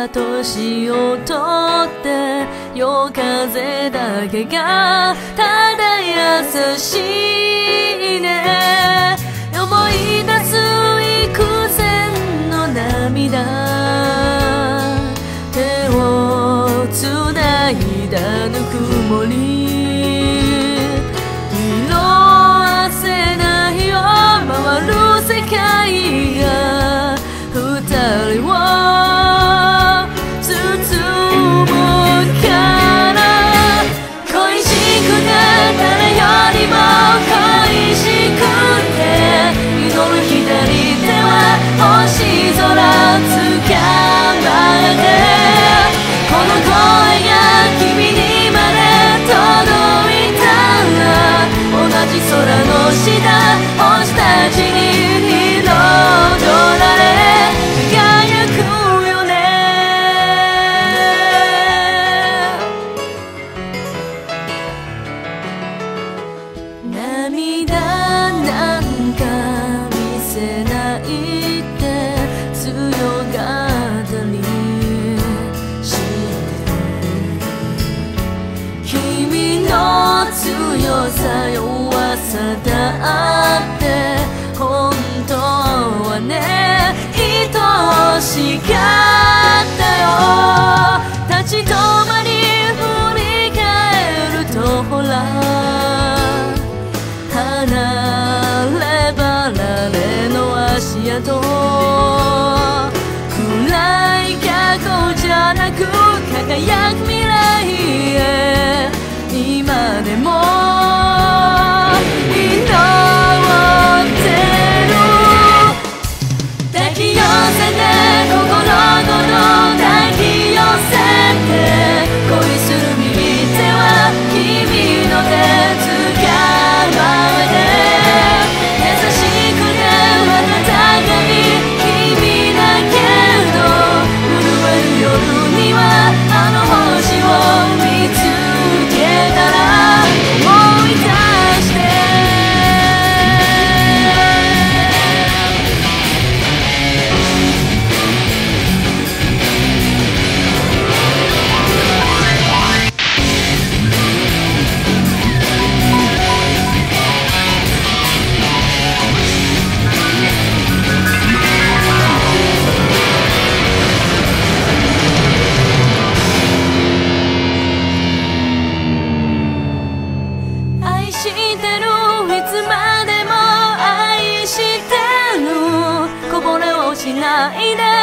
た年をとって夜風だけがただ優しいね。思い出す幾千の涙、手をつないだぬくもり、色あせないを回る世界が二人を包むから、恋しくて誰よりも恋しくて、祈る左手は星空捕まえて、この声が君にまで届いたら、同じ空の下星たちに彩られ輝くよね。涙なんか見せないって強がったりしてる、君の強さ弱さだって本当はね愛しかったよ。立ち止まり振り返るとほら、離れ離れの足跡、暗い過去じゃなく輝く未来へ、今でも祈ってる。抱き寄せて心ごと抱き寄せて、恋する右手は君の手捕まえて、優しくて温かい君だけど、震える夜にはあの星を見つけたら思い出して、愛してる、いつまでも愛してる、こぼれをしないで